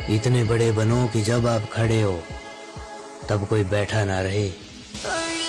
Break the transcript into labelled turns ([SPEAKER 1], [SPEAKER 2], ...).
[SPEAKER 1] इतने बड़े बनो कि जब आप खड़े हो तब कोई बैठा ना रहे।